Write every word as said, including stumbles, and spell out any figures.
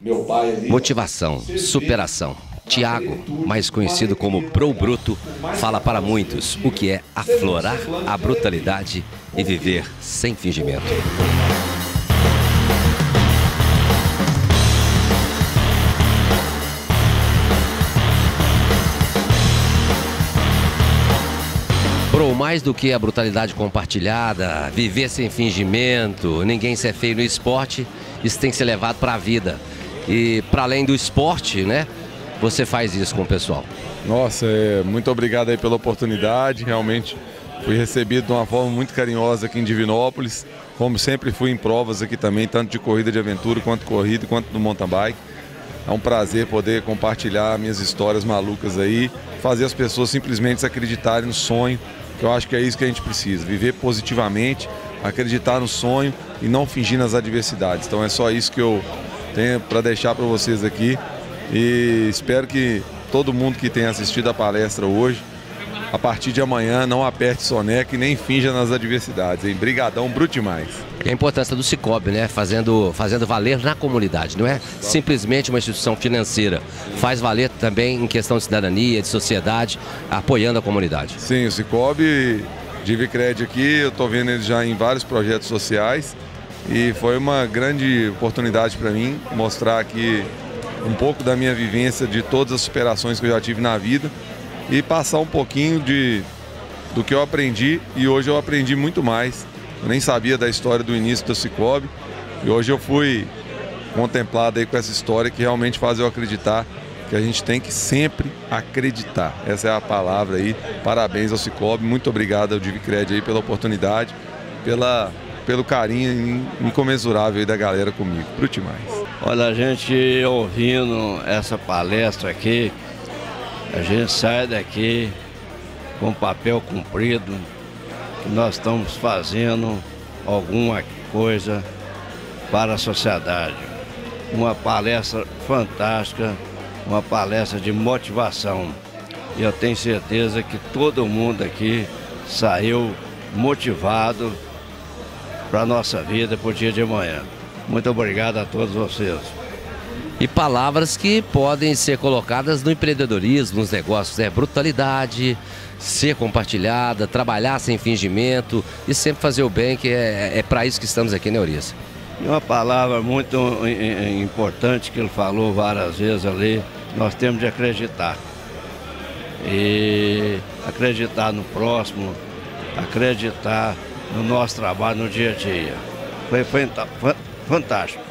meu pai ali. Motivação, superação. Tiago, mais conhecido como Pro Bruto, fala para muitos o que é aflorar a brutalidade e viver sem fingimento. Pro, mais do que a brutalidade compartilhada, viver sem fingimento, ninguém ser feio no esporte, isso tem que ser levado para a vida. E para além do esporte, né, você faz isso com o pessoal. Nossa, é, muito obrigado aí pela oportunidade, realmente fui recebido de uma forma muito carinhosa aqui em Divinópolis, como sempre fui em provas aqui também, tanto de corrida de aventura, quanto corrida, quanto do mountain bike. É um prazer poder compartilhar minhas histórias malucas aí, fazer as pessoas simplesmente acreditarem no sonho, que eu acho que é isso que a gente precisa, viver positivamente, acreditar no sonho e não fingir nas adversidades. Então é só isso que eu tenho para deixar para vocês aqui e espero que todo mundo que tenha assistido a palestra hoje, a partir de amanhã, não aperte soneca e nem finja nas adversidades, hein? Brigadão, bruto demais. E a importância do Cicobi, né? Fazendo, fazendo valer na comunidade, não é simplesmente uma instituição financeira. Faz valer também em questão de cidadania, de sociedade, apoiando a comunidade. Sim, o Cicobi, DiviCred aqui, eu estou vendo ele já em vários projetos sociais e foi uma grande oportunidade para mim mostrar aqui um pouco da minha vivência de todas as superações que eu já tive na vida e passar um pouquinho de, do que eu aprendi, e hoje eu aprendi muito mais. Eu nem sabia da história do início do Cicobi e hoje eu fui contemplado aí com essa história que realmente faz eu acreditar que a gente tem que sempre acreditar. Essa é a palavra aí. Parabéns ao Cicobi, muito obrigado ao DiviCred aí pela oportunidade, pela, pelo carinho incomensurável aí da galera comigo. Bruto demais. Olha, a gente ouvindo essa palestra aqui, a gente sai daqui com papel cumprido, que nós estamos fazendo alguma coisa para a sociedade. Uma palestra fantástica, uma palestra de motivação. E eu tenho certeza que todo mundo aqui saiu motivado para a nossa vida, para o dia de amanhã. Muito obrigado a todos vocês. E palavras que podem ser colocadas no empreendedorismo, nos negócios, né? Brutalidade, ser compartilhada, trabalhar sem fingimento e sempre fazer o bem, que é, é para isso que estamos aqui, né, Eurice? E uma palavra muito importante que ele falou várias vezes ali, nós temos de acreditar. E acreditar no próximo, acreditar no nosso trabalho no dia a dia. Foi fantástico.